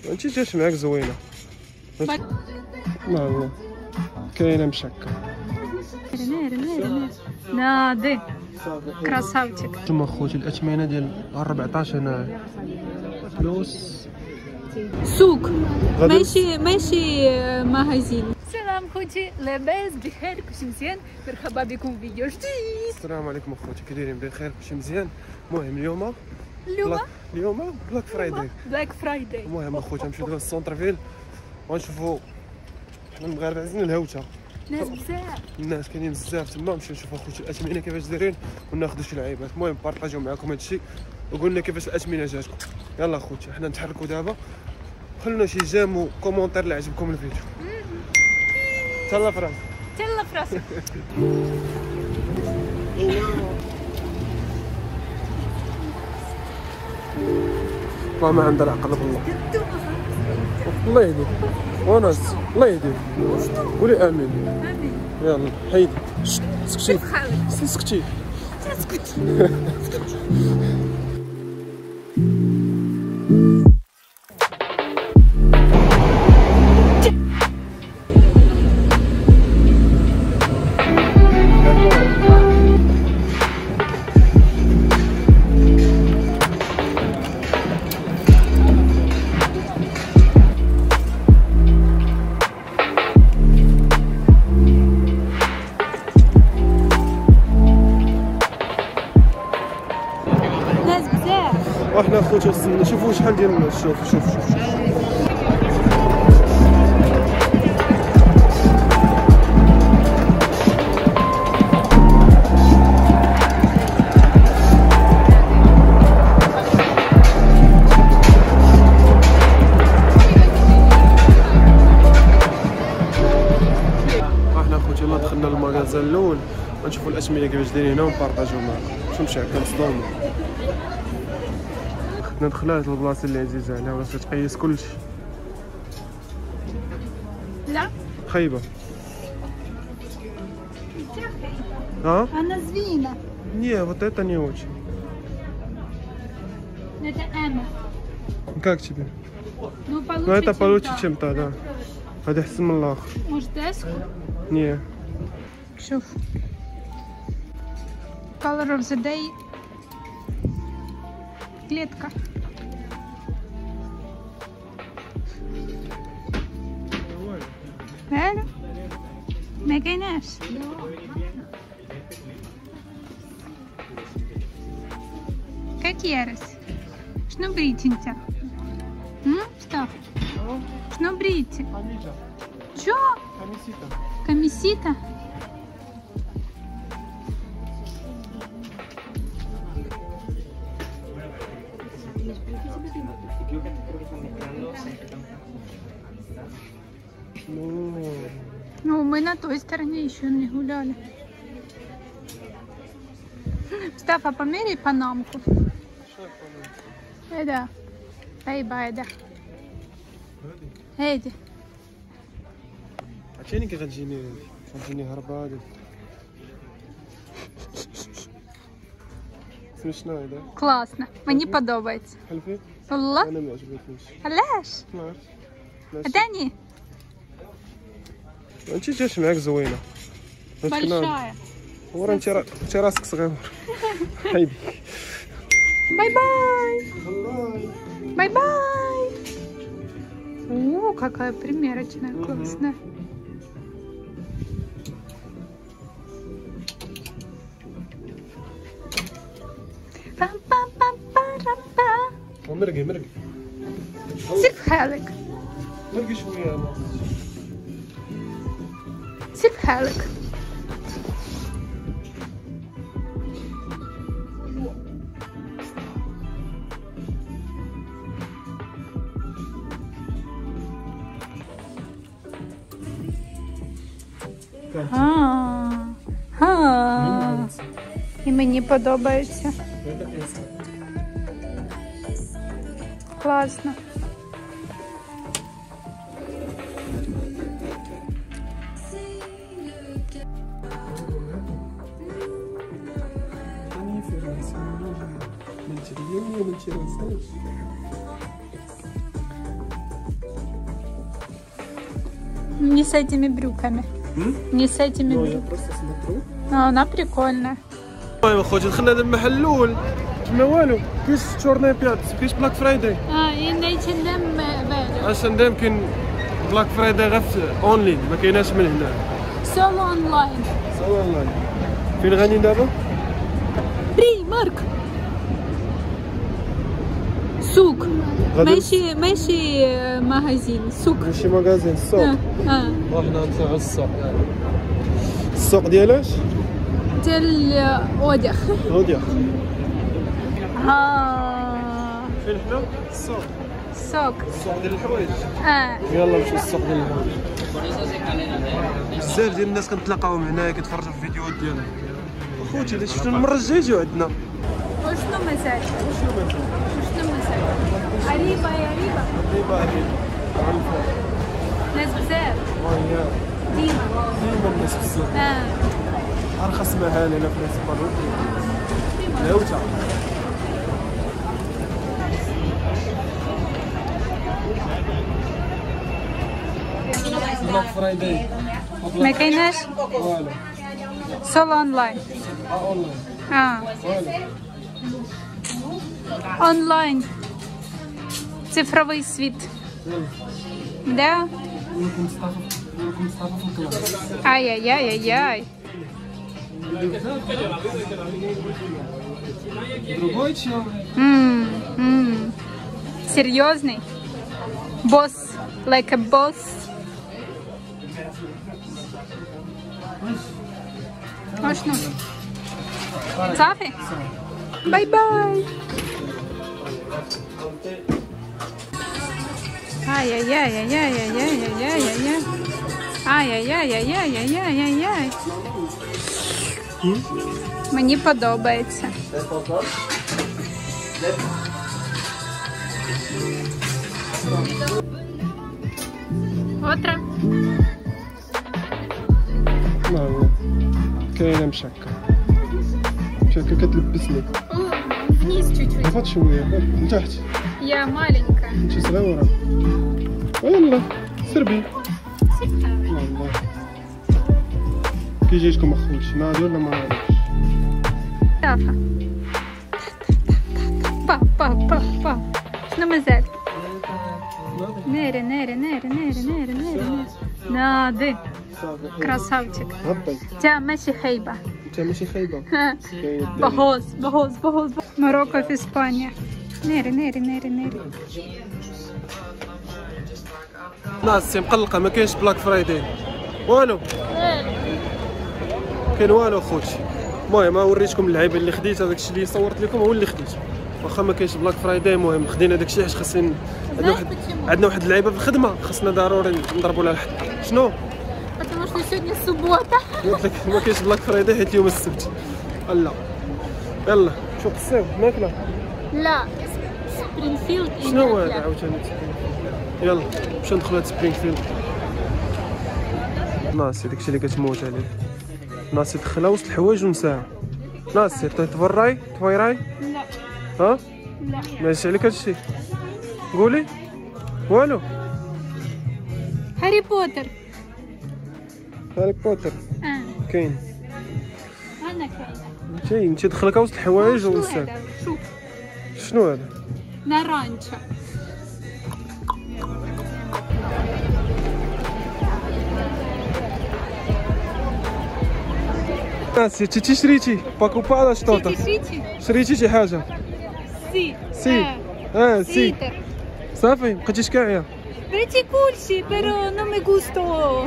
انت جات معاك زوينه. والله كاينه مشكه. ناضي كراساوتك. انتما خوتي الاثمنه ديال 14 هنا فلوس سوق ماشي ماغازين. السلام خوتي، لاباس بخير؟ كلشي مزيان؟ مرحبا بكم في فيديو جديد. السلام عليكم اخوتي، كي دايرين؟ بخير كلشي مزيان؟ المهم اليوم بلاك فرايداي. المهم اخوتي نمشيو دابا للسونتر فيل ونشوفوا حنا المغاربه عايزين الهوته، ناس بزاف، الناس كاينين بزاف تما. نمشيو نشوفوا اخوتي الاثمنه كيفاش دايرين وناخذوا شي لعيبات. المهم بارطاجيو معكم هادشي وقلنا كيفاش الاثمنه جاتكم. يلا اخوتي حنا نتحركوا دابا، خلونا شي جيم وكومونتير اللي عجبكم الفيديو. تهلا في راسك. والله ما عندها العقل بالله. الله يهديك وناس، الله يهديك. قولي امين. يلا حيدي. سكتي. واحنا خوتي وصلنا. شوفوا شحال ديال الناس. شوف احنا خوتي يلاه دخلنا للمغازان الاول ونشوفوا الاثمنه كيفاش دايرين هنا ونبارطاجيو معاكم. شنو مشى كنصدموا. ندخل لهاد البلاصه اللي عزيزه عليها ولا تقيس كلشي. لا خايبه. انا زوينه. Nie, вот это не очень. Это Эмма. Как тебе? Ну, получше, Ну это получше, чем чем та, да. هذا احسن من الاخر. Может, деску? Не. شوف. Color of the day. Клетка. فعلا ما كايناش. كاك يارس. شنو بريتي انت؟ مصطفى شنو بريتي؟ شو؟ كاميسيتا. Ну, мы на той стороне еще не гуляли. Стафа, померяй панамку. Это. طيبة هادي. عرفتيني كي غتجيني هربة هادي. شنو هذا؟ Классно. Мені подобається. حلفي؟ والله؟ أنا ما عجبتنيش. علاش؟ ما عرفتش. عداني. انت جات معاك زوينة. большая. ورا انت راسك صغير. حيدي. Бай-бай. О, какая примерочная, классная. Пам-пам-пам-пам-пам. مرقي. سير في حالك. مرقي شوية. سير في حالك. І мені подобається. Класно. Не с этими брюками. Не с этими брюками. Она прикольная. المهم اخوتي دخلنا هذا المحل الاول ما والو كاينش تورني بيات كاينش بلاك فرايداي ينيتندم بالو اشندم كاين بلاك فرايداي غير في اونلاين ما كايناش من هنا سولو اونلاين سولو اونلاين فين غادي دابا بري مارك سوق ماشي ماغازين سوق ماشي ماغازين السوق رحنا نطلعوا السوق ديالاش ديال اوديخ فين حنا السوق السوق ديال الحوايج يلا نمشيو للسوق ديال الحوايج بزاف ديال الناس كنتلاقاوهم هنايا كيتفرجوا في الفيديوهات ديالنا اخوتي الا شفتوا المره الجايه جيو عندنا وشنو مازال قريبه ناس بزاف ديما الناس بزاف ارخص محل هنا في راس البر الهوته بلاك فرايداي ما كايناش والو سولو اونلاين اونلاين цифровой свет да ай-яй-яй-яй-яй другой чел серьезный босс like a boss شنو صافي باي باي Ай-яй-яй-яй-яй-яй-яй-яй-яй-яй-яй-яй-яй-яй. Мені подобається. Отра. كاينه مشكه كتلبسني Вниз чуть-чуть. هات شويه من تحت Я маленькая. انت صغيره يلا سربي والله كي جيتكم اخوتي ناضي ولا ما ناضيش صافا با شنو مازال ناري ناضي красавчик تا ماشي خايبه بهوز ماروكو في اسبانيا ناري ناس مقلقه ما كاينش بلاك فرايداي والو كاين والو اخوتي المهم وريتكم اللعيبه اللي خديت هذاك الشيء اللي صورت لكم هو اللي خديت واخا ما كاينش بلاك فرايداي المهم خدينا داك الشيء حيت خاصنا عندنا واحد اللعيبه في الخدمه خاصنا ضروري نضربوا لها الحد شنو потому что сегодня суббота قلت لك ما كاينش بلاك فرايداي حيت اليوم السبت لا يلا شوف الصيف ماكله لا سبرينغفيلد شنو هذا عاوتاني يلا باش ندخلوا هاد سبرينغفيلد ناصي داكشي اللي كتموت عليه ناصي دخلها وسط الحوايج ونساها ناصي تفراي لا ها لا ماشي عليك هادشي قولي والو هاري بوتر كاين انا كاين انت دخلك وسط الحوايج ونساها شوف شنو هذا نارانجا ناسي انت شريتي باكو بالا شطوطه شريتي شي حاجه سي سي صافي بقيتيش كاعيه بريتي كلشي بيرو نو مي غوستو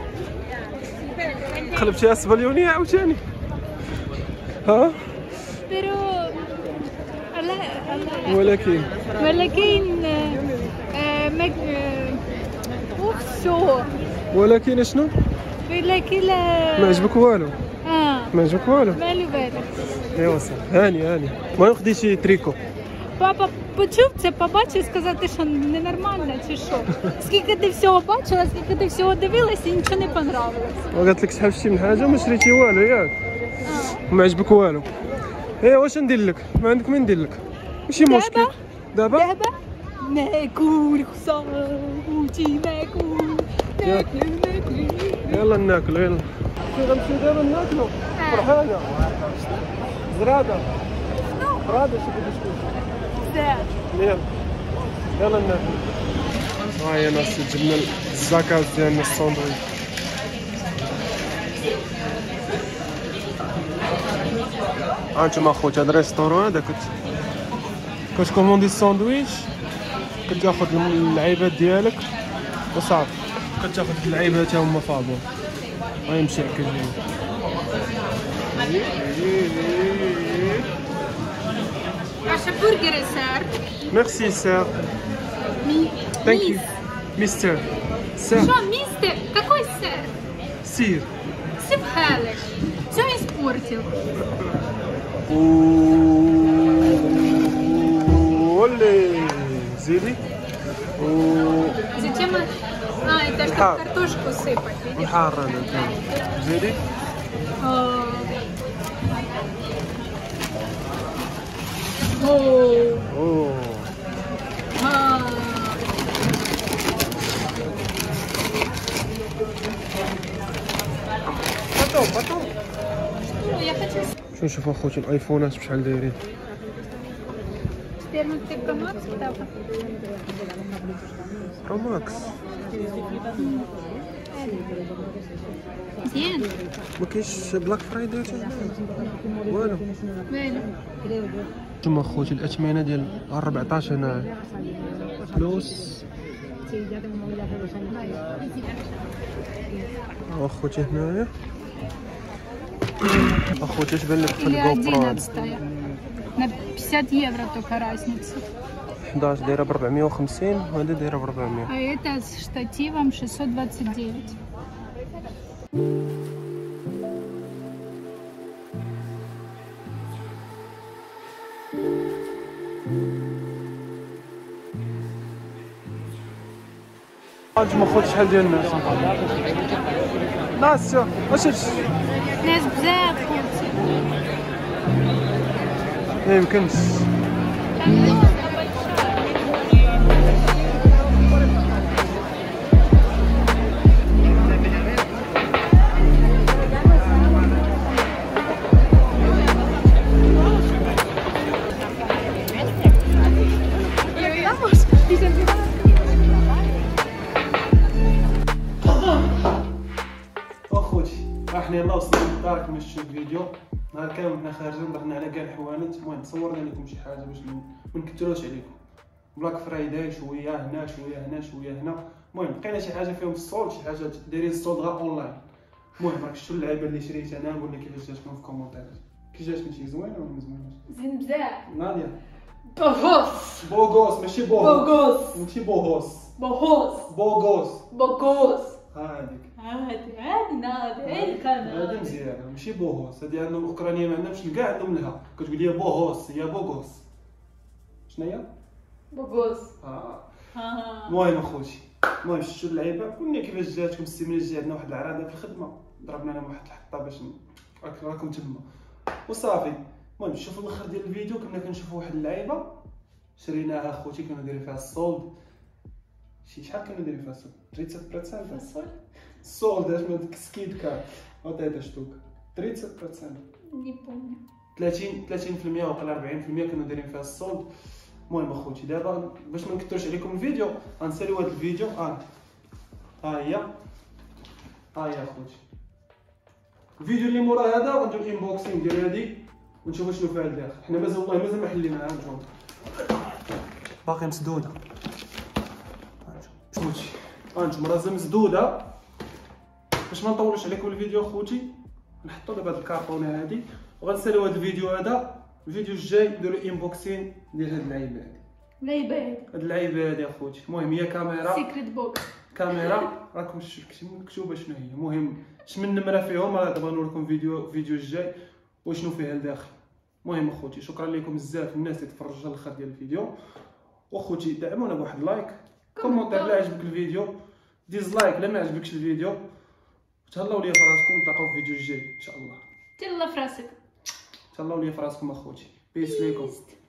قلبتيها اسبانيونيه عاوتاني ها بيرو ولكن ولكن شنو ولكن لا ما عجبك والو ما عجبك والو مالو بالك ايوا صافي هاني المهم خديتي تريكو папа почув це, побачив, сказати, що ненормально чи що. Скільки ти всього бачила, скільки ти всього дивилася і нічого не понравилось. وقالت لك سحب شي من حاجه وما شريتي والو ياك ما عجبك والو ايه واش ندير لك ما عندك ما ندير لك ماشي مشكل دابا ناكل خصوصي ناكل يلا ناكلو يلا. غنمشيو دابا ناكلو. فرحانة. زرادة. زرادة شي بدي تقول. بزاف. يلا ناكلو. ها هي ناس جبنا الزاكاز ديالنا الساندويتش. هانتوما اخوتي هاد الريستورون هذا كتكوموندي الساندويتش، كتاخد اللعيبات ديالك وصافي، كتاخد اللعيبات تا هما فابور. غيمشي هكا Ваша бургеры, сэр. Merci sir. Thank you. Mister. Sir. Что, мистер? Какой сэр? Sir. Сибхалыш. Все испортил. Оле. Зиди. Зачем? Это чтобы картошку сыпать, видишь? محار زيدي. اوه بطو. Я хочу شوف اخوتي الايفونات بشحال دايرين. теперь мы ты про Макс птаха. برو ماكس. زين. ما كاينش بلاك فرايداي والو. وين؟ نتوما اخوتي الاثمنه ديال 14 هنا فلوس. اخوتي هنايا اخوتي اش بان لك في Или الجوبرو 11 на 50 евро только разница. 11 دايره ب 450 وهذا دايره ب 400. А это с штативом 629. هانتوما اخوتي شحال ديال الناس. ناس واش ناس بزاف خوتي. ما يمكنش. اخوتي احنا يلاه وصلنا للدار كما شفتوا الفيديو. نهار كامل حنا خارجين ضحنا على كاع الحوانت. المهم صورنا لكم شي حاجه باش ما نكثروش عليكم. بلاك فرايداي شويه هنا شويه هنا شويه هنا. المهم لقينا شي حاجه فيهم السولد، شي حاجه دايرين السولد غير اونلاين. المهم راك شفتوا اللعيبه اللي شريت انا. قولنا كيفاش جاتكم في الكومونتير. كي جاتكم شي زوينه ولا ما زويناش؟ زين بزاف. ناديه بوغوس. بوغوس ماشي بوغوس. بوغوس. ماشي بوغوس. بوغوس. بوغوس. بوغوس. هاديك عادي نادي. اي كان هذا مزيان ماشي بوغوس. هذه عندهم اوكرانيه ما عندهمش كاع عندهم لها. كتقول لي بوغوس هي بوغوس. شنو هي؟ بوغوس. المهم اخوتي، المهم شفتوا اللعيبه. قلنا كيفاش جاتكم السيمانه الجايه. عندنا واحد العراضه في الخدمه ضربنا لهم واحد الحطه باش راكم تما وصافي. المهم شوفوا الاخر ديال الفيديو كنا كنشوفوا واحد اللعيبه شريناها اخوتي. كنا دايرين فيها السولد شحال كنا دايرين فيها السولد 37%. السولد اش من ديك سكيد كان هذا شتوك 37%. Не помню. 30% وقال 40% كنا دايرين فيها السولد. المهم اخوتي دابا باش ما نكثرش عليكم الفيديو غنساليو هذا الفيديو. ها هي اخوتي الفيديو اللي مورا هذا غنديرو انبوكسينغ ديال هذه ونشوفوا شنو فيها الداخل. حنا مازال والله مازال ما حليناها. نشوف باقي مسدوده. خوتي هانتوما راه مسدوده. باش ما نطولوش عليكم الفيديو خوتي نحطوا دابا هاد الكارطونه هادي وغنساليو هاد الفيديو هذا. الفيديو الجاي نديرو انبوكسين ديال هاد اللعيبه هادي. لعيبه هاد اللعيبه هادي اخوتي. المهم هي كاميرا سيكريت بوكس. كاميرا راكم مكتوبه شنو هي. المهم شمن النمره فيهم راه دابا نوريكم فيديو الجاي وشنو فيها لداخل. المهم اخوتي شكرا لكم بزاف الناس اللي تفرجوا الاخر ديال الفيديو. واخوتي دعمونا بواحد لايك كومونتير لا عجبك الفيديو، ديزلايك لا ما عجبكش الفيديو. تهلاو ليا في راسكم. نتلاقاو في الفيديو الجاي ان شاء الله. تهلا في راسك. تهلاو ليا في راسكم اخوتي. بيس ليكم.